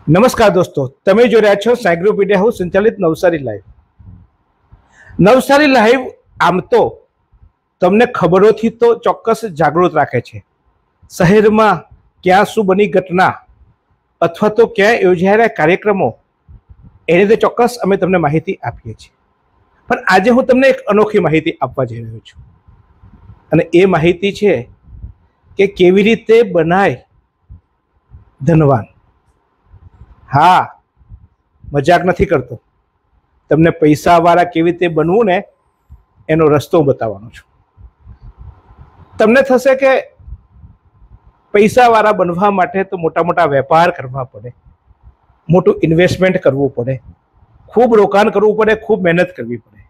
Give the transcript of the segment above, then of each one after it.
નમસ્કાર દોસ્તો, તમે જોઈ રહ્યા છો સાઈ ગ્રુપ મીડિયા હાઉસ સંચાલિત નવસારી લાઈવ. નવસારી લાઈવ આમ તો તમને ખબરોથી તો ચોક્કસ જાગૃત રાખે છે. શહેરમાં ક્યાં શું બની ઘટના અથવા તો ક્યાં યોજાયેલા કાર્યક્રમો એની તો ચોક્કસ અમે તમને માહિતી આપીએ છીએ. પણ આજે હું તમને એક અનોખી માહિતી આપવા જઈ રહ્યો છું અને એ માહિતી છે કે કેવી રીતે બનાય ધનવાન. હા, મજાક નથી કરતો. તમને પૈસાવાળા કેવી રીતે બનવું ને એનો રસ્તો બતાવવાનો છું. તમને થશે કે પૈસાવાળા બનવા માટે તો મોટા મોટા વેપાર કરવા પડે, મોટું ઇન્વેસ્ટમેન્ટ કરવું પડે, ખૂબ રોકાણ કરવું પડે, ખૂબ મહેનત કરવી પડે.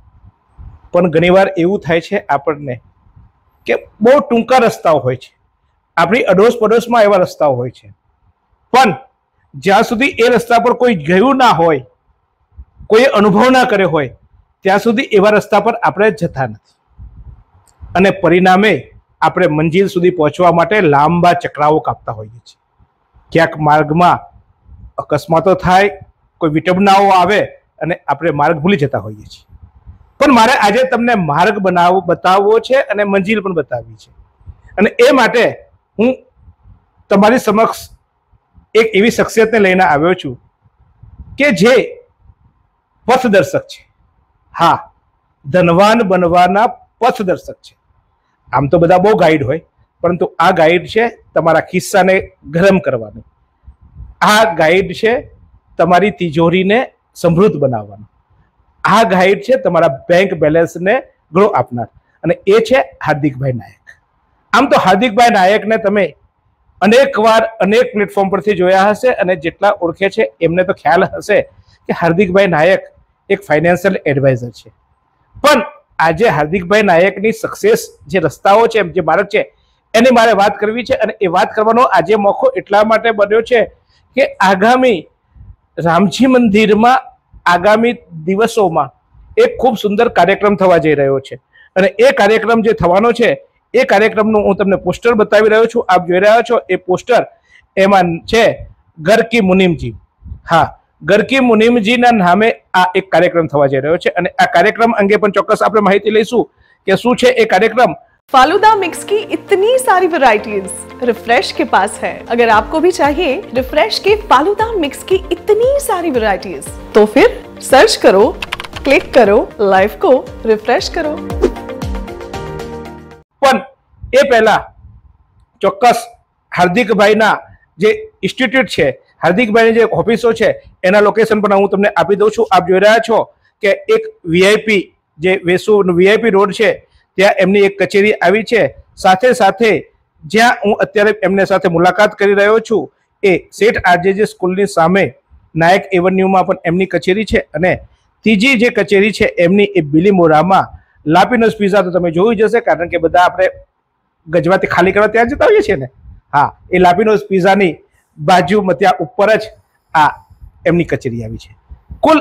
પણ ઘણીવાર એવું થાય છે આપણને કે બહુ ટૂંકા રસ્તાઓ હોય છે, આપણી અડોશ પડોશમાં એવા રસ્તાઓ હોય છે, પણ જ્યાં સુધી એ રસ્તા પર કોઈ ગયું ના હોય, કોઈ અનુભવ ના કર્યો હોય, ત્યાં સુધી એવા રસ્તા પર આપણે જતા નથી અને પરિણામે આપણે મંજિલ સુધી પહોંચવા માટે લાંબા ચક્રાઓ કાપતા હોઈએ છીએ. ક્યાંક માર્ગમાં અકસ્માતો થાય, કોઈ વિટંબનાઓ આવે અને આપણે માર્ગ ભૂલી જતા હોઈએ છીએ. પણ મારે આજે તમને માર્ગ બતાવવો છે અને મંજિલ પણ બતાવવી છે. અને એ માટે હું તમારી સમક્ષ એક એવી શખ્સિયતને લઈને આવ્યો છું કે જે પથદર્શક છે. હા, ધનવાન બનવાના પથદર્શક છે. આમ તો બધા બહુ ગાઈડ હોય, પરંતુ આ ગાઈડ છે તમારા ખિસ્સાને ગરમ કરવાનું. આ ગાઈડ છે તમારી તિજોરીને સમૃદ્ધ બનાવવાનું. આ ગાઈડ છે તમારા બેંક બેલેન્સને ગ્રો આપનાર, અને એ છે હાર્દિકભાઈ નાયક. આમ તો હાર્દિકભાઈ નાયકને તમે અનેક વાર અનેક પ્લેટફોર્મ પરથી જોયા હશે અને જેટલા ઓળખે છે એમને તો ખ્યાલ હશે કે હાર્દિકભાઈ નાયક એક ફાઇનાન્શિયલ એડવાઇઝર છે. પણ આજે હાર્દિકભાઈ નાયકની સક્સેસ જે રસ્તાઓ છે, જે માર્ગ છે, એની મારે વાત કરવી છે. અને એ વાત કરવાનો આજે મોકો એટલા માટે બન્યો છે કે આગામી રામજી મંદિરમાં આગામી દિવસોમાં એક ખૂબ સુંદર કાર્યક્રમ થવા જઈ રહ્યો છે. અને એ કાર્યક્રમ જે થવાનો છે એ કાર્યક્રમનું હું તમને પોસ્ટર બતાવી રહ્યો છું. આપ જોઈ રહ્યા છો એ પોસ્ટર, એમાં છે ગરકી મુનિમજી. હા, ગરકી મુનિમજીના નામે આ એક કાર્યક્રમ થવા જઈ રહ્યો છે અને આ કાર્યક્રમ અંગે પણ ચોક્કસ આપણે માહિતી લઈશું કે શું છે એ કાર્યક્રમ. फालूदा मिक्स की इतनी सारी वैरायटीज रिफ्रेश के पास है. अगर आपको भी चाहिए रिफ्रेश के फालूदा मिक्स की इतनी सारी वैरायटीज, तो फिर सर्च करो, क्लिक करो, लाइफ को रिफ्रेश करो. પણ એ પહેલા ચોક્કસ હાર્દિકભાઈના જે ઇન્સ્ટિટ્યૂટ છે, હાર્દિકભાઈની જે ઓફિસો છે, એના લોકેશન પણ હું તમને આપી દઉં છું. આપ જોઈ રહ્યા છો કે એક વીઆઈપી જે વેસુ વીઆઈપી રોડ છે ત્યાં એમની એક કચેરી આવી છે. સાથે સાથે જ્યાં હું અત્યારે એમને સાથે મુલાકાત કરી રહ્યો છું એ શેઠ આરજેજે સ્કૂલની સામે નાયક એવન્યુમાં પણ એમની કચેરી છે. અને ત્રીજી જે કચેરી છે એમની એ બિલીમોરામાં લાપીનોઝ પિઝા તો તમે જોયું જ હશે, કારણ કે બધા આપણે ગજવાથી ખાલી કરવા ત્યાં જતા હોઈએ છીએ ને. હા, એ લાપીનોઝ પિઝાની બાજુમાં ત્યાં ઉપર જ આ એમની કચેરી આવી છે. કુલ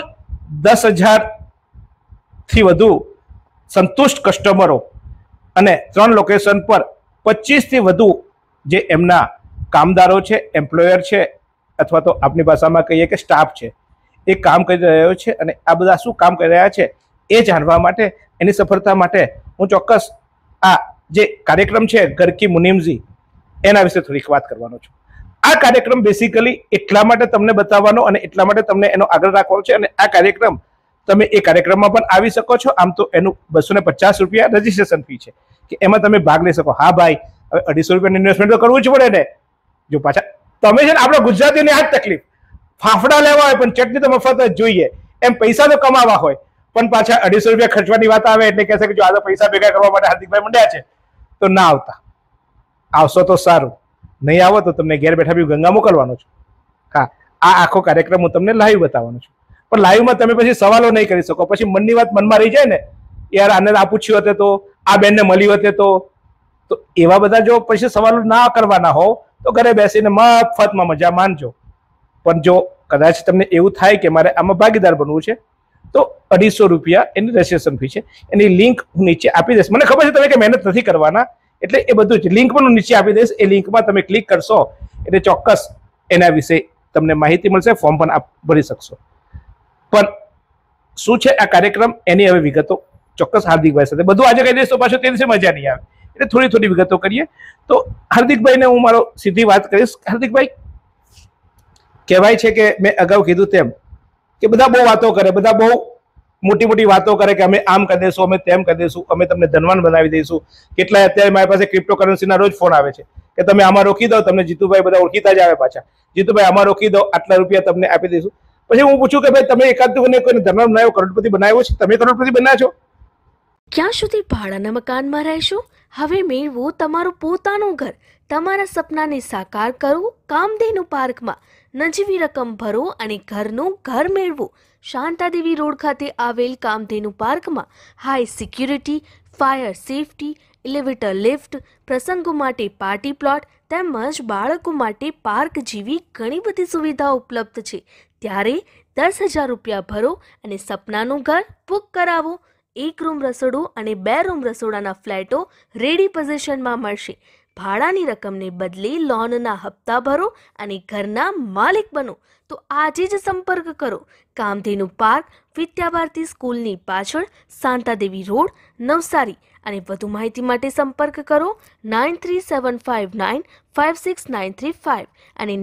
10,000થી વધુ સંતુષ્ટ કસ્ટમરો અને 3 લોકેશન પર 25થી વધુ જે એમના કામદારો છે, એમ્પ્લોયર છે, અથવા તો આપણી ભાષામાં કહીએ કે સ્ટાફ છે, એ કામ કરી રહ્યો છે. અને આ બધા શું કામ કરી રહ્યા છે એ જાણવા માટે, એની સફળતા માટે હું ચોક્કસ આ જે કાર્યક્રમ છે ગરકી મુનિમજી, એના વિશે થોડીક વાત કરવાનો છું. આ કાર્યક્રમ બેસિકલી એટલા માટે તમને બતાવવાનો અને એટલા માટે તમને એનો આગળ રાખવાનો છે. અને આ કાર્યક્રમ તમે એ કાર્યક્રમમાં પણ આવી શકો છો. આમ તો એનું 250 રૂપિયા રજીસ્ટ્રેશન ફી છે કે એમાં તમે ભાગ લઈ શકો. હા ભાઈ, હવે 250 રૂપિયાનું ઇન્વેસ્ટમેન્ટ તો કરવું જ પડે ને. જો પાછા તમે છે ને, આપણા ગુજરાતીઓની આ જ તકલીફ, ફાફડા લેવા હોય પણ ચટણી તો મફત જ જોઈએ, એમ પૈસા તો કમાવા હોય પણ પાછા 250 રૂપિયા ખર્ચવાની વાત આવે એટલે કહેશે કે જો આ તો પૈસા ભેગા કરવા માટે હાર્દિકભાઈ મંડ્યા છે તો ના આવતા. આવશો તો સારું, નહીં આવો તો તમને ઘેર બેઠા બી ગંગા મોકલવાનો છું. હા, આ આખો કાર્યક્રમ હું તમને લાઈવ બતાવવાનો છું. પણ લાઈવમાં તમે પછી સવાલો નહીં કરી શકો. પછી મનની વાત મનમાં રહી જાય ને, યાર આને આ પૂછ્યું હતું તો, આ બેનને મળ્યું હતું તો એવા બધા જો પછી સવાલો ના કરવાના હોવ તો ઘરે બેસીને મફતમાં મજા માનજો. પણ જો કદાચ તમને એવું થાય કે મારે આમાં ભાગીદાર બનવું છે તો 250 રૂપિયા એની રજીસ્ટ્રેશન ફી છે. એની લિંક હું નીચે આપી દઈશ. મને ખબર છે તમે કે મહેનત નથી કરવાના, એટલે એ બધું જ લિંક પણ હું નીચે આપી દઈશ. એ લિંકમાં તમે ક્લિક કરશો એટલે ચોક્કસ એના વિશે તમને માહિતી મળશે, ફોર્મ પણ આપ ભરી શકશો. પણ શું છે આ કાર્યક્રમ એની હવે વિગતો ચોક્કસ હાર્દિકભાઈ સાથે બધું આજે કહી દઈશ તો પાછું તે દિવસે મજા નહીં આવે, એટલે થોડી થોડી વિગતો કરીએ. તો હાર્દિકભાઈને હું મારો સીધી વાત કરીશ. હાર્દિકભાઈ, કહેવાય છે કે મેં અગાઉ કીધું તેમ કે બધા બહુ વાતો કરે, બધા બહુ મોટી મોટી વાતો કરે કે અમે આમ કરી દઈશું, અમે તેમ કરી દઈશું, અમે તમને ધનવાન બનાવી દઈશું. કેટલાય અત્યારે મારી પાસે ક્રિપ્ટોકરન્સીના રોજ ફોન આવે છે કે તમે આમાં રોકી દો, તમને જીતુભાઈ બધા ઓળખીતા જ આવે પાછા, જીતુભાઈ આમાં રોકી દો, આટલા રૂપિયા તમને આપી દઈશું. પછી હું પૂછું કે ભાઈ તમે એકાદ કોઈને ધનવાન બનાવ્યો, કરોડપતિ બનાવ્યો છે? તમે કરોડપતિ બન્યા છો? ક્યાં સુધી ભાડાના મકાનમાં રહેશો? હવે મેળવો તમારું પોતાનું ઘર. તમારા સપનાને સાકાર કરો કામધેનુ પાર્કમાં. નજીવી રકમ ભરો અને ઘરનું ઘર મેળવો. શાંતાદેવી રોડ ખાતે આવેલ કામધેનુ પાર્કમાં high security, fire safety, elevator lift, પ્રસંગો માટે પાર્ટી પ્લોટ તેમજ બાળકો માટે પાર્ક જેવી ઘણી બધી સુવિધાઓ ઉપલબ્ધ છે. ત્યારે 10,000 રૂપિયા ભરો અને સપનાનું ઘર બુક કરાવો. 1 રૂમ રસોડું અને 2 રૂમ રસોડાના ફ્લેટો રેડી પોઝિશનમાં મળશે. ભાડાની રકમને બદલે લોનના હપ્તા ભરો અને ઘરના માલિક બનો. તો આજે જ સંપર્ક કરો. કામધેનુ પાર્ક, વિદ્યાભારતી સ્કૂલની પાછળ, શાંતાદેવી રોડ, નવસારી. અને વધુ માહિતી માટે સંપર્ક કરો 9375956935 અને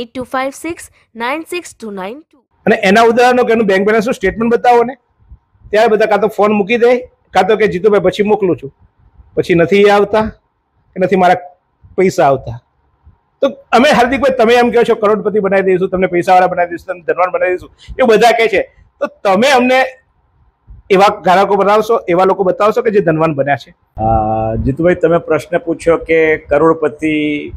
9825696292. અને એના ઉદાહરણો કે એનું બેંક બેલેન્સનું સ્ટેટમેન્ટ બતાવો ને, ત્યારે બધા કાં તો ફોન મૂકી દે, કાં તો કે જીતુભાઈ પછી મોકલું છું, પછી નથી આવતા કે નથી મારા પૈસા આવતા. તો અમે હાર્દિકભાઈ તમે એમ કહો છો કરોડપતિ બનાવી દઈશું, તમને પૈસાવાળા બનાવી દઈશું, તમને ધનવાન બનાવી દઈશું, એ બધા કહે છે. તો તમે અમને એવા ગ્રાહકો બનાવશો, એવા લોકો બતાવશો કે જે ધનવાન બન્યા છે? જીતુભાઈ, તમે પ્રશ્ન પૂછ્યો કે કરોડપતિ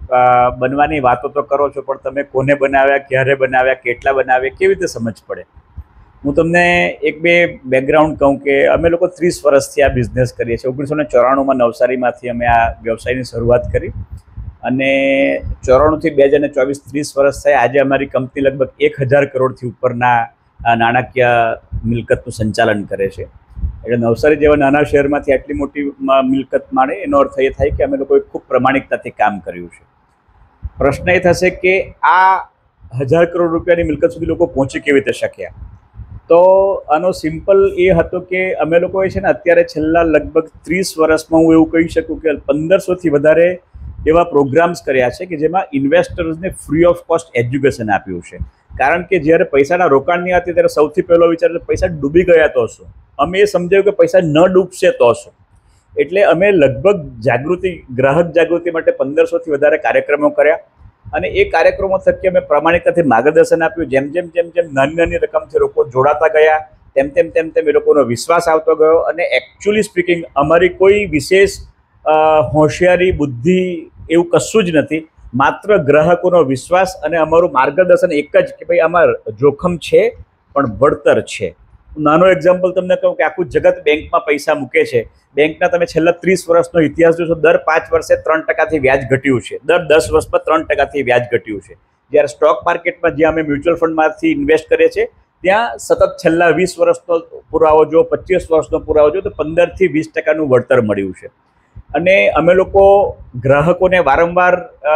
બનવાની વાતો તો કરો છો, પણ તમે કોને બનાવ્યા, ક્યારે બનાવ્યા, કેટલા બનાવ્યા, કેવી રીતે સમજ પડે? હું તમને એક બે બેકગ્રાઉન્ડ કહું કે અમે લોકો 30 વર્ષથી આ બિઝનેસ કરીએ છીએ. 1994માં નવસારીમાંથી અમે આ વ્યવસાયની શરૂઆત કરી અને 94 થી 2024 30 વર્ષ થયા. આજે અમારી કંપની લગભગ 1000 કરોડથી ઉપરના નાણાકીય મિલકતનું સંચાલન કરે છે. એટલે નવસારી જેવા નાના શહેરમાંથી આટલી મોટી મિલકત મળે એનો અર્થ એ થાય કે અમે લોકોએ ખૂબ પ્રમાણિકતાથી કામ કર્યું છે. પ્રશ્ન એ થશે કે આ 1000 કરોડ રૂપિયાની મિલકત સુધી લોકો પહોંચી કેવી રીતે શક્યા? તો આનો સિમ્પલ એ હતો કે અમે લોકોએ છે ને અત્યારે છેલ્લા લગભગ 30 વર્ષમાં હું એવું કહી શકું કે 1500થી વધારે એવા પ્રોગ્રામ્સ કર્યા છે કે જેમાં ઇન્વેસ્ટર્સને ફ્રી ઓફ કોસ્ટ એજ્યુકેશન આપ્યું છે. કારણ કે જ્યારે પૈસાના રોકાણની હતી ત્યારે સૌથી પહેલો વિચાર પૈસા ડૂબી ગયા તો શું? અમે એ સમજાયું કે પૈસા ન ડૂબશે તો શું? એટલે અમે લગભગ ગ્રાહક જાગૃતિ માટે 1500થી વધારે કાર્યક્રમો કર્યા અને એ કાર્યક્રમો થકી અમે પ્રામાણિકતાથી માર્ગદર્શન આપ્યું. જેમ જેમ જેમ જેમ નાની નાની રકમથી લોકો જોડાતા ગયા તેમ તેમ તેમ તેમ એ લોકોનો વિશ્વાસ આવતો ગયો. અને એકચ્યુઅલી સ્પીકિંગ અમારી કોઈ વિશેષ હોશિયારી, બુદ્ધિ એવું કશું જ નથી. માત્ર ગ્રાહકોનો વિશ્વાસ અને અમારું માર્ગદર્શન એક જ કે ભાઈ આમાં જોખમ છે પણ વળતર છે. નાનો એક્ઝામ્પલ તમને કહું કે આખું જગત બેંકમાં પૈસા મૂકે છે. બેંકના તમે છેલ્લા 30 વર્ષનો ઇતિહાસ જોશો, દર 5 વર્ષે 3% વ્યાજ ઘટ્યું છે, દર 10 વર્ષમાં 3% વ્યાજ ઘટ્યું છે. જ્યારે સ્ટોક માર્કેટમાં જ્યાં અમે મ્યુચ્યુઅલ ફંડમાંથી ઇન્વેસ્ટ કરીએ છીએ ત્યાં સતત છેલ્લા 20 વર્ષનો પુરાવો જો, 25 વર્ષનો પુરાવો જો, તો 15 થી 20% વળતર મળ્યું છે. અને અમે લોકો ગ્રાહકોને વારંવાર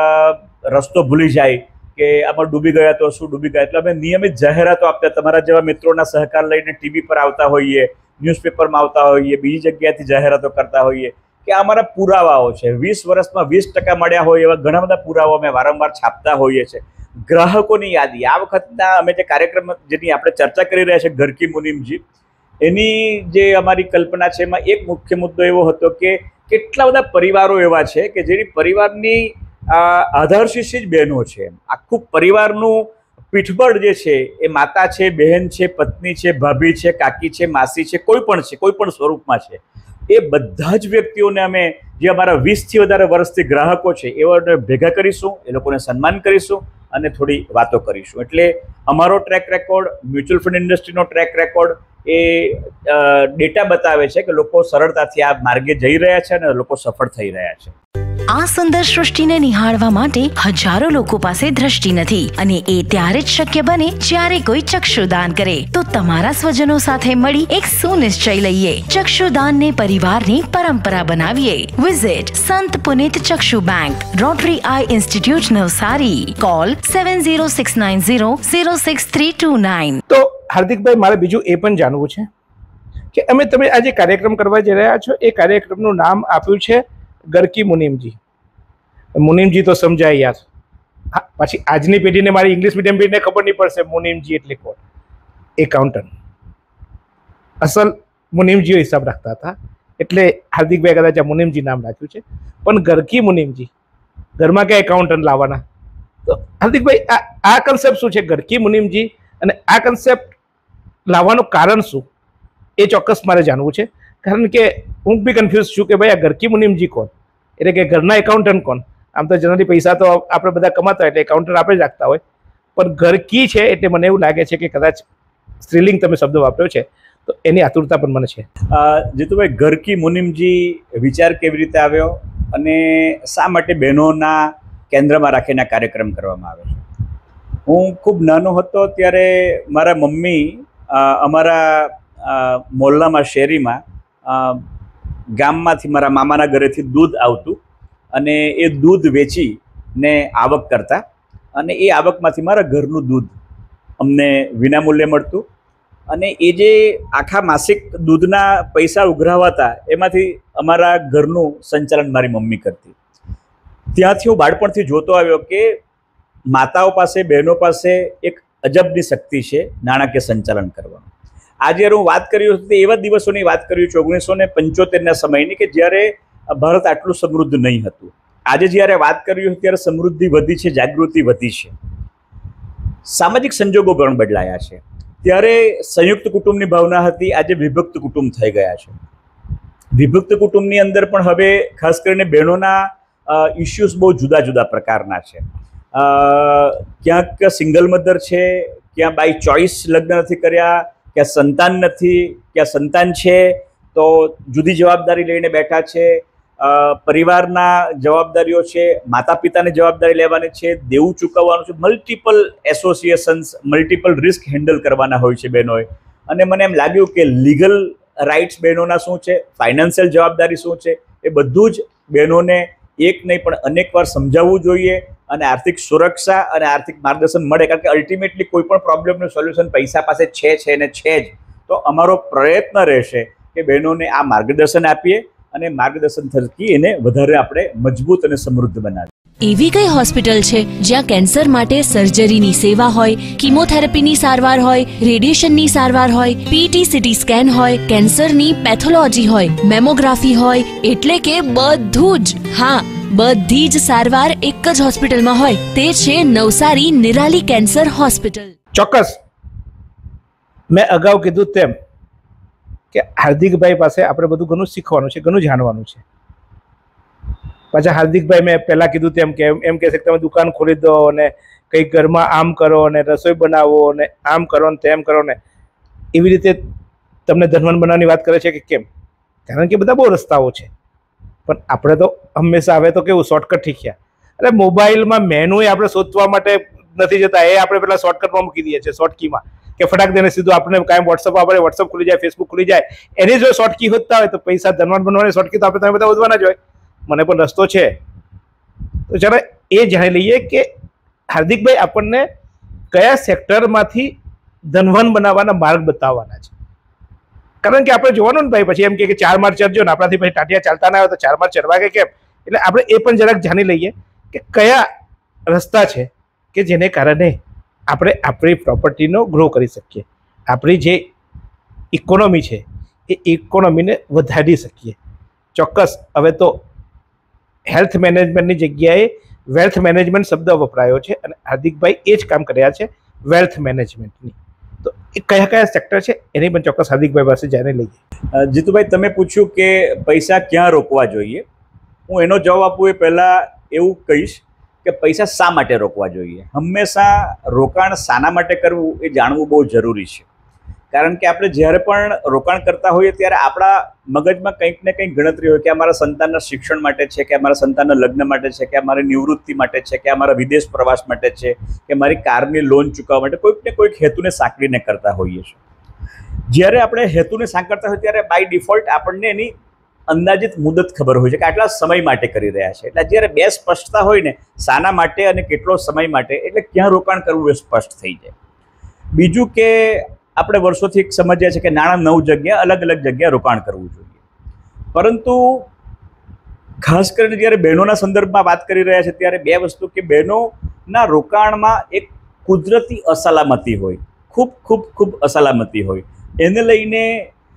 રસ્તો ભૂલી જાય કે આમાં ડૂબી ગયા તો શું, ડૂબી ગયા, એટલે અમે નિયમિત જાહેરાતો આપતા. તમારા જેવા મિત્રોના સહકાર લઈને ટીવી પર આવતા હોઈએ, ન્યૂઝપેપરમાં આવતા હોઈએ, બીજી જગ્યાએથી જાહેરાતો કરતા હોઈએ કે આ અમારા પુરાવાઓ છે. 20 વર્ષમાં 20% મળ્યા હોય એવા ઘણા બધા પુરાવાઓ અમે વારંવાર છાપતા હોઈએ છીએ. ગ્રાહકોની યાદી આ વખતના અમે જે કાર્યક્રમ જેની આપણે ચર્ચા કરી રહ્યા છીએ, ઘર કી મુનિમજી, એની જે અમારી કલ્પના છે એમાં એક મુખ્ય મુદ્દો એવો હતો કે કેટલા બધા પરિવારો એવા છે કે જેની પરિવારની આધારશીર્ષ જ બહેનો છે. આખું પરિવારનું પીઠબળ જે છે એ માતા છે, બહેન છે, પત્ની છે, ભાભી છે, કાકી છે, માસી છે, કોઈ પણ સ્વરૂપમાં છે. એ બધા જ વ્યક્તિઓને અમે જે અમારા 20થી વધારે વર્ષથી ગ્રાહકો છે એવાને ભેગા કરીશું, એ લોકોને સન્માન કરીશું અને થોડી વાતો કરીશું. એટલે અમારો ટ્રેક રેકોર્ડ, મ્યુચ્યુઅલ ફંડ ઇન્ડસ્ટ્રીનો ટ્રેક રેકોર્ડ એ ડેટા બતાવે છે કે લોકો સરળતાથી આ માર્ગે જઈ રહ્યા છે અને લોકો સફળ થઈ રહ્યા છે. આ સુંદર સૃષ્ટિને નિહાળવા માટે હજારો લોકો પાસે દ્રષ્ટિ નથી અને એ ત્યારે જ શક્ય બને જ્યારે કોઈ ચક્ષુદાન કરે. તો તમારા સ્વજનો સાથે મળી એક સુનિશ્ચય લઈએ. ચક્ષુદાનને પરિવારની પરંપરા બનાવીએ. Visit Sant Punit Chakshu bank, Rotary eye institute, Navsari. Call 7069006329. તો હાર્દિકભાઈ, મારે બીજું એ પણ જાણવું છે કે તમે આજે કાર્યક્રમ કરવા જઈ રહ્યા છો, એ કાર્યક્રમનું નામ આપ્યું છે ગરકી મુનિમજી. મુનિમજી તો સમજાય યાર. હા, પછી આજની પેઢીને, મારી ઇંગ્લિશ મીડિયમ પેઢીને ખબર નહીં પડશે મુનિમજી એટલે કોણ. એકાઉન્ટન્ટ, અસલ મુનિમજીઓ હિસાબ રાખતા હતા, એટલે હાર્દિકભાઈ કદાચ આ મુનિમજી નામ રાખ્યું છે. પણ ગરકી મુનિમજી, ઘરમાં ક્યાં એકાઉન્ટન્ટ લાવવાના? તો હાર્દિકભાઈ, આ કન્સેપ્ટ શું છે ગરકી મુનિમજી, અને આ કન્સેપ્ટ લાવવાનું કારણ શું, એ ચોક્કસ મારે જાણવું છે. કારણ કે હું બી કન્ફ્યુઝ છું કે ભાઈ આ ગરકી મુનિમજી કોણ, એટલે કે ઘરના એકાઉન્ટન્ટ કોણ? આમ તો જનરલી પૈસા તો આપણે બધા કમાતા હોય એટલે એકાઉન્ટન્ટ આપણે જ રાખતા હોય, પણ ગરકી છે એટલે મને એવું લાગે છે કે કદાચ સ્ત્રીલિંગ તમે શબ્દ વાપર્યો છે, તો એની આતુરતા પણ મને છે. જીતુભાઈ, ગરકી મુનિમજી વિચાર કેવી રીતે આવ્યો અને શા માટે બહેનોના કેન્દ્રમાં રાખીને કાર્યક્રમ કરવામાં આવે છે? હું ખૂબ નાનો હતો ત્યારે મારા મમ્મી અમારા મોહલ્લામાં, શેરીમાં, ગામમાંથી મારા મામાના ઘરેથી દૂધ આવતું અને એ દૂધ વેચીને આવક કરતા, અને એ આવકમાંથી મારા ઘરનું દૂધ અમને વિનામૂલ્યે મળતું. અને એ જે આખા માસિક દૂધના પૈસા ઉઘરાવાતા એમાંથી અમારા ઘરનું સંચાલન મારી મમ્મી કરતી. ત્યાંથી હું બાળપણથી જોતો આવ્યો કે માતાઓ પાસે, બહેનો પાસે એક અજબની શક્તિ છે નાણાકીય સંચાલન કરવાનું. આજે હું વાત કર્યું હતી એવા દિવસોની વાત કર્યું છું, 1975ના સમયની, કે જ્યારે ભારત આટલું સમૃદ્ધ નહીં હતું. આજે જ્યારે વાત કર્યું ત્યારે સમૃદ્ધિ વધી છે, જાગૃતિ વધી છે, સામાજિક સંજોગો પણ બદલાયા છે. ત્યારે સંયુક્ત કુટુંબની ભાવના હતી, આજે વિભક્ત કુટુંબ થઈ ગયા છે. વિભક્ત કુટુંબની અંદર પણ હવે ખાસ કરીને બહેનોના ઇસ્યુઝ બહુ જુદા જુદા પ્રકારના છે. ક્યાંક સિંગલ મધર છે, ક્યાં બાય ચોઇસ લગ્ન નથી કર્યા, ક્યાં સંતાન નથી, ક્યાં સંતાન છે તો જુદી જવાબદારી લઈને બેઠા છે. પરિવારના જવાબદારીઓ છે, માતા પિતાની જવાબદારી લેવાની છે, દેવું ચૂકવવાનું છે, multiple associations, multiple risk handle કરવાના હોય છે બહેનોએ. અને મને એમ લાગ્યું કે લીગલ રાઇટ્સ બહેનોના શું છે, ફાઇનાન્શિયલ જવાબદારી શું છે, એ બધું જ બહેનોને એક નહીં પણ અનેક વાર સમજાવવું જોઈએ અને આર્થિક સુરક્ષા અને આર્થિક માર્ગદર્શન મળે. કારણ કે અલ્ટિમેટલી કોઈ પણ પ્રોબ્લેમનું સોલ્યુશન પૈસા પાસે છે ને છે જ. તો અમારો પ્રયત્ન રહેશે કે બહેનોને આ માર્ગદર્શન આપીએ અને માર્ગદર્શન થકી એને વધારે આપણે મજબૂત અને સમૃદ્ધ બનાવીએ. એવી કઈ હોસ્પિટલ છે જ્યાં કેન્સર માટે સર્જરીની સેવા હોય, કીમોથેરાપીની સારવાર હોય, રેડિયેશનની સારવાર હોય, પીટી સીટી સ્કેન હોય, કેન્સરની પેથોલોજી હોય, મેમોગ્રાફી હોય, એટલે કે બધું જ. હા, બધી જ સારવાર એક જ હોસ્પિટલમાં હોય. તે છે નવસારી નિરાલી કેન્સર હોસ્પિટલ. ચોક્કસ મેં અગાઉ કીધું તેમ કે હાર્દિકભાઈ પાસે આપણે બધું ઘણું શીખવાનું છે, ઘણું જાણવાનું છે. પાછા હાર્દિકભાઈ મેં પહેલાં કીધું તેમ કે એમ કહે છે કે તમે દુકાન ખોલી દો અને કંઈક ઘરમાં આમ કરો અને રસોઈ બનાવો અને આમ કરો ને તેમ કરો ને, એવી રીતે તમને ધનવાન બનાવવાની વાત કરે છે કે કેમ? કારણ કે બધા બહુ રસ્તાઓ છે, પણ આપણે તો હંમેશા હવે તો કેવું શોર્ટકટ શીખ્યા. એટલે મોબાઈલમાં મેનુ આપણે શોધવા માટે નથી જતા, એ આપણે પેલા શોર્ટકટમાં મૂકી દઈએ છીએ, શોર્ટકીમાં, કે ફટાક દઈને સીધું આપણે કાંઈ વોટ્સઅપ આપણે વોટ્સઅપ ખુલી જાય, ફેસબુક ખુલી જાય, એની જો શોર્ટકી હોતા હોય તો પૈસા ધનવાન બનવાની શોર્ટકી તો આપણે તમે બધા વધવાના જ હોય. મને પણ રસ્તો છે. તો ચાલો એ જાણી લઈએ કે હાર્દિકભાઈ આપણને કયા સેક્ટરમાંથી ધનવાન બનાવવાના માર્ગ બતાવવાના છે. કારણ કે આપણે જોવાનું ને ભાઈ, પછી એમ કે 4 માળ ચડજો ને આપણાથી પછી ટાટિયા ચાલતા ના હોય તો 4 માળ ચડવા કે કેમ? એટલે આપણે એ પણ જરાક જાણી લઈએ કે કયા રસ્તા છે કે જેને કારણે આપણે આપણી પ્રોપર્ટીનો ગ્રો કરી શકીએ, આપણી જે ઇકોનોમી છે એ ઇકોનોમીને વધારી શકીએ. ચોક્કસ હવે તો હેલ્થ મેનેજમેન્ટની જગ્યાએ વેલ્થ મેનેજમેન્ટ શબ્દ વપરાયો છે અને હાર્દિકભાઈ એ જ કામ કર્યા છે વેલ્થ મેનેજમેન્ટની. તો એ કયા કયા સેક્ટર છે એની પણ ચોક્કસ હાર્દિકભાઈ પાસે જાણી લઈએ. જીતુભાઈ, તમે પૂછ્યું કે પૈસા ક્યાં રોકવા જોઈએ, હું એનો જવાબ આપું એ પહેલાં એવું કહીશ કે પૈસા શા માટે રોકવા જોઈએ. હંમેશા રોકાણ શાના માટે કરવું એ જાણવું બહુ જરૂરી છે. કારણ કે આપણે જ્યારે પણ રોકાણ કરતા હોઈએ ત્યારે આપણા મગજમાં કંઈક ને કંઈક ગણતરી હોય કે અમારા સંતાનના શિક્ષણ માટે છે, કે અમારા સંતાનના લગ્ન માટે છે, કે અમારી નિવૃત્તિ માટે છે, કે અમારા વિદેશ પ્રવાસ માટે છે, કે મારી કારની લોન ચૂકવવા માટે કોઈક ને કોઈક હેતુને સાંકળીને કરતા હોઈએ છીએ. જ્યારે આપણે હેતુને સાંકળતા હોય ત્યારે બાય ડિફોલ્ટ આપણને એની અંદાજિત મુદત ખબર હોય છે કે આટલા સમય માટે કરી રહ્યા છે. એટલે જ્યારે બે સ્પષ્ટતા હોય ને, શાના માટે અને કેટલો સમય માટે, એટલે ક્યાં રોકાણ કરવું એ સ્પષ્ટ થઈ જાય. બીજું કે આપણે વર્ષોથી સમજ્યા છે કે નાણાં 9 જગ્યા અલગ અલગ જગ્યાએ રોકાણ કરવું જોઈએ, પરંતુ ખાસ કરીને જ્યારે બહેનોના સંદર્ભમાં વાત કરી રહ્યા છે ત્યારે બે વસ્તુ કે બહેનોના રોકાણમાં એક કુદરતી અસલામતી હોય, ખૂબ ખૂબ ખૂબ અસલામતી હોય. એને લઈને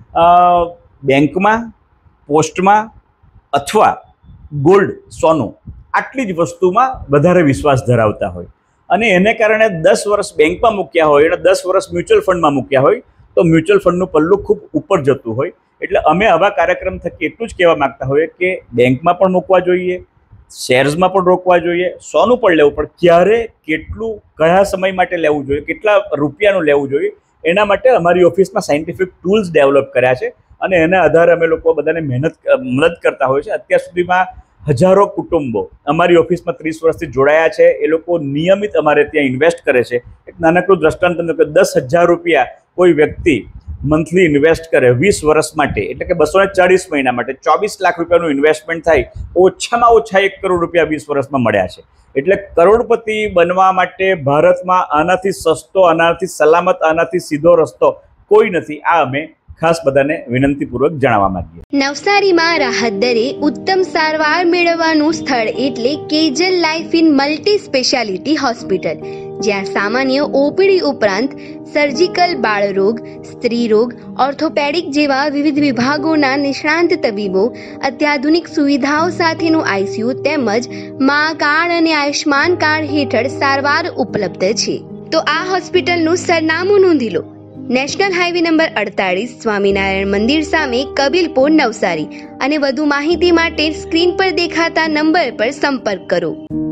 બેંકમાં, પોસ્ટમાં અથવા ગોલ્ડ, સોનું, આટલી જ વસ્તુમાં વધારે વિશ્વાસ ધરાવતા હોય. અને એને કારણે 10 વર્ષ બેંકમાં મૂક્યા હોય અને 10 વર્ષ મ્યુચ્યુઅલ ફંડમાં મૂક્યા હોય તો મ્યુચ્યુઅલ ફંડનું પલ્લું ખૂબ ઉપર જતું હોય. એટલે અમે આવા કાર્યક્રમ થકી એટલું જ કહેવા માગતા હોઈએ કે બેંકમાં પણ મૂકવા જોઈએ, શેર્સમાં પણ રોકવા જોઈએ, સોનું પણ લેવું, પણ ક્યારે, કેટલું, કયા સમય માટે લેવું જોઈએ, કેટલા રૂપિયાનું લેવું જોઈએ, એના માટે અમારી ઓફિસમાં સાયન્ટિફિક ટૂલ્સ ડેવલપ કર્યા છે અને એના આધારે અમે લોકો બધાને મદદ કરતા હોય છે. અત્યાર સુધીમાં હજારો કુટુંબો અમારી ઓફિસમાં 30 વર્ષથી જોડાયા છે. એ લોકો નિયમિત અમારે ત્યાં ઇન્વેસ્ટ કરે છે. એક નાનકડું દ્રષ્ટાંત તમને કહું, 10,000 રૂપિયા કોઈ વ્યક્તિ મંથલી ઇન્વેસ્ટ કરે 20 વર્ષ માટે, એટલે કે 240 મહિના માટે 24 લાખ રૂપિયાનું ઇન્વેસ્ટમેન્ટ થાય, ઓછામાં ઓછા 1 કરોડ રૂપિયા 20 વર્ષમાં મળ્યા છે. એટલે કરોડપતિ બનવા માટે ભારતમાં આનાથી સસ્તો, આનાથી સલામત, આનાથી સીધો રસ્તો કોઈ નથી. આ અમે ખાસ બધાને વિનંતીપૂર્વક જણાવવા માંગીએ. નવસારીમાં રાહત દરે ઉત્તમ સારવાર મેળવવાનું સ્થળ એટલે કેજલ life in multi speciality hospital, જ્યાં સામાન્ય ઓપીડી ઉપરાંત સર્જિકલ, બાળરોગ, સ્ત્રી રોગ, ઓર્થોપેડિક જેવા વિવિધ વિભાગોના નિષ્ણાંત તબીબો, અત્યાધુનિક સુવિધાઓ સાથેનું આઈસીયુ તેમજ મા કાર્ડ અને આયુષ્માન કાર્ડ હેઠળ સારવાર ઉપલબ્ધ છે. તો આ હોસ્પિટલનું સરનામું નોંધી લો. નેશનલ હાઈવે નંબર 48, સ્વામિનારાયણ મંદિર સામે, કબીલપુર, નવસારી. અને વધુ માહિતી માટે સ્ક્રીન પર દેખાતા નંબર પર સંપર્ક કરો.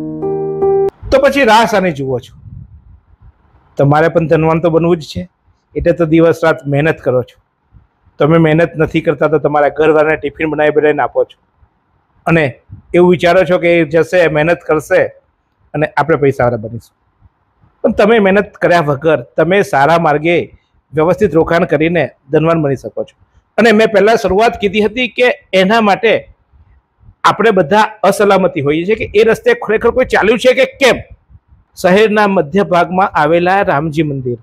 તો પછી રાહ સાને જુઓ છો? તમારે પણ ધનવાન તો બનવું જ છે, એટલે તો દિવસ રાત મહેનત કરો છો. તમે મહેનત નથી કરતા તો તમારા ઘરવાળાને ટિફિન બનાવી બનાવીને આપો છો અને એવું વિચારો છો કે એ જશે, મહેનત કરશે અને આપણે પૈસાવાળા બનીશું. પણ તમે મહેનત કર્યા વગર તમે સારા માર્ગે વ્યવસ્થિત રોકાણ કરીને ધનવાન બની શકો છો. અને મેં પહેલાં શરૂઆત કીધી હતી કે એના માટે આપણે બધા અસલામતી હોઈએ છીએ કે એ રસ્તે ખરેખર કોઈ ચાલ્યું છે કે કેમ. શહેરના મધ્ય ભાગમાં આવેલા રામજી મંદિર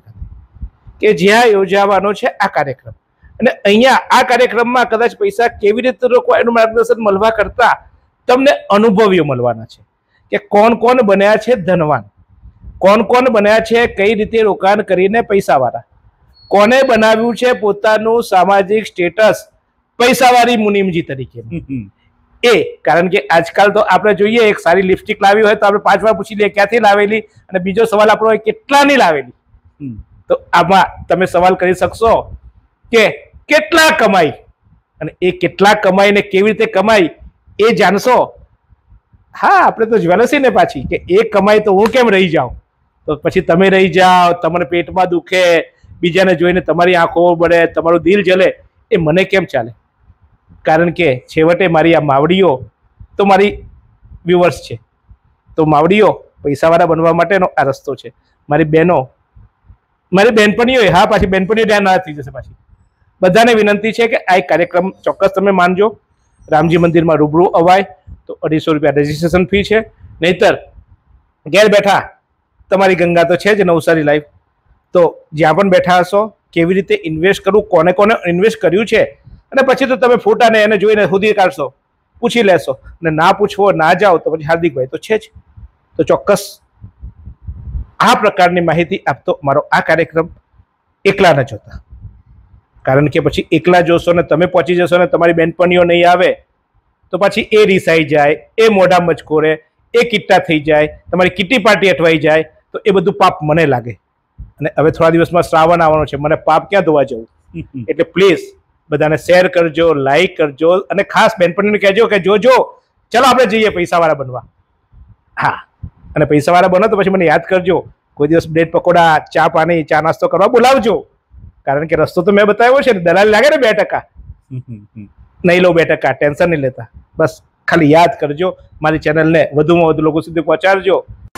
કે જ્યાં યોજાવાનો છે આ કાર્યક્રમ, અને અહીંયા આ કાર્યક્રમમાં કદાચ પૈસા કેવી રીતે રોકવા એનું માર્ગદર્શન મળવા કરતાં તમને અનુભવીઓ મળવાના છે કે કોણ કોણ બન્યા છે ધનવાન, કોણ કોણ બન્યા છે કઈ રીતે રોકાણ કરીને પૈસાવાળા, કોને બનાવ્યું છે પોતાનું સામાજિક સ્ટેટસ પૈસાવાળી મુનિમજી તરીકે. એ કારણ કે આજકાલ તો આપણે જોઈએ એક સારી લિપસ્ટિક લાવી હોય તો આપણે 5 વાર પૂછી લઈએ ક્યાંથી લાવેલી, અને બીજો સવાલ આપણો હોય કેટલાની લાવેલી. તો આમાં તમે સવાલ કરી શકશો કે કેટલા કમાઈ, અને એ કેટલા કમાઈ ને કેવી રીતે કમાઈ એ જાણશો. હા, આપણે તો જ્વેલર્સી ને પાછી કે એ કમાઈ તો હું કેમ રહી જાઉં, તો પછી તમે રહી જાઓ, તમને પેટમાં દુખે, બીજાને જોઈને તમારી આંખો બળે, તમારું દિલ જલે, એ મને કેમ ચાલે? કારણ કે છેવટે મારી આ માવડીઓ તો મારી વ્યુઅર્સ છે. તો માવડીઓ પૈસાવાળા બનવા માટેનો આ રસ્તો છે. મારી બહેનો, મારી બહેનપણીઓ, હા પાછી બહેનપણીઓ ધ્યાન ના થઈ જશે. પાછી બધાને વિનંતી છે કે આ એક કાર્યક્રમ ચોક્કસ તમે માનજો. રામજી મંદિરમાં રૂબરૂ અવાય તો 250 રૂપિયા રજીસ્ટ્રેશન ફી છે. નહીતર ઘેર બેઠા તમારી ગંગા તો છે જ નવસારી લાઈવ, તો જ્યાં પણ બેઠા હશો કેવી રીતે ઇન્વેસ્ટ કરવું, કોને કોને ઇન્વેસ્ટ કર્યું છે, અને પછી તો તમે ફોટાને એને જોઈને શોધી કાઢશો, પૂછી લેશો. અને ના પૂછવો, ના જાઓ તો પછી હાર્દિકભાઈ તો છે જ. તો ચોક્કસ આ પ્રકારની માહિતી આપતો મારો આ કાર્યક્રમ એકલા ન જોતા, કારણ કે પછી એકલા જોશો ને તમે પહોંચી જશો ને તમારી બહેનપણીઓ નહીં આવે તો પછી એ રીસાઈ જાય, એ મોઢા મચકોરે, એ કિટ્ટા થઈ જાય, તમારી કિટ્ટી પાર્ટી અટવાઈ જાય, તો એ બધું પાપ મને લાગે. અને હવે થોડા દિવસમાં શ્રાવણ આવવાનો છે, મને પાપ ક્યાં ધોવા જવું? એટલે પ્લીઝ બધાને શેર કરજો, લાઈક કરજો, અને ખાસ બહેનપણીને કહેજો કે જોજો ચલો આપણે જઈએ પૈસાવાળા બનવા. હા, અને પૈસાવાળા બનો તો પછી મને યાદ કરજો, કોઈ દિવસ બ્રેડ પકોડા, ચા પાણી, ચા નાસ્તો કરવા બોલાવજો, કારણ કે રસ્તો તો મેં બતાવ્યો છે ને, દલાલ લાગે ને 2%. નહીં લો બેટા, ટેન્શન નહીં લેતા. બસ ખાલી યાદ કરજો, મારી ચેનલને વધુમાં વધુ લોકો સુધી પહોંચાડજો.